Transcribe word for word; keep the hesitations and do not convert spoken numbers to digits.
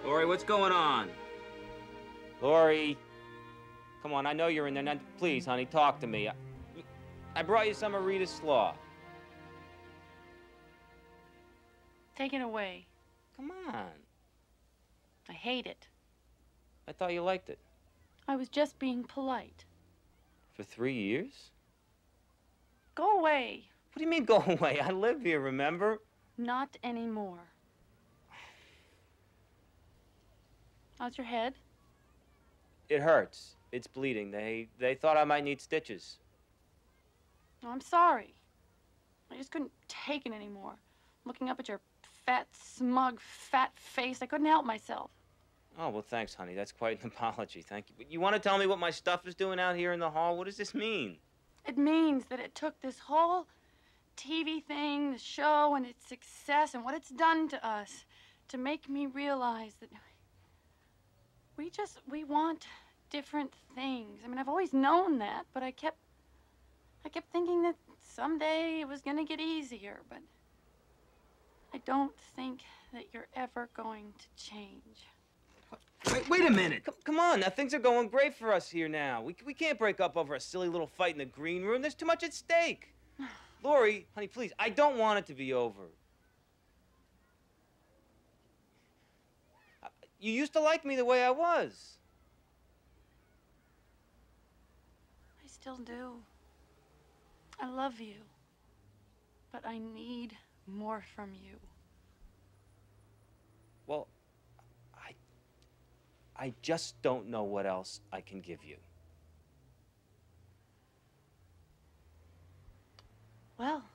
Lorie, what's going on? Lorie, come on, I know you're in there. Now, please, honey, talk to me. I, I brought you some of Rita's slaw. Take it away. Come on. I hate it. I thought you liked it. I was just being polite. For three years? Go away. What do you mean, go away? I live here, remember? Not anymore. How's your head? It hurts. It's bleeding. They, they thought I might need stitches. No, I'm sorry. I just couldn't take it anymore. Looking up at your fat, smug, fat face, I couldn't help myself. Oh, well, thanks, honey. That's quite an apology. Thank you. But you want to tell me what my stuff is doing out here in the hall? What does this mean? It means that it took this whole T V thing, the show, and its success, and what it's done to us, to make me realize that we just, we want different things. I mean, I've always known that, but I kept, I kept thinking that someday it was going to get easier, but I don't think that you're ever going to change. Wait, wait a minute. Come, come on, now things are going great for us here now. We, we can't break up over a silly little fight in the green room. There's too much at stake. Lorie, honey, please, I don't want it to be over. You used to like me the way I was. I still do. I love you. But I need more from you. Well, I... I just don't know what else I can give you. Well,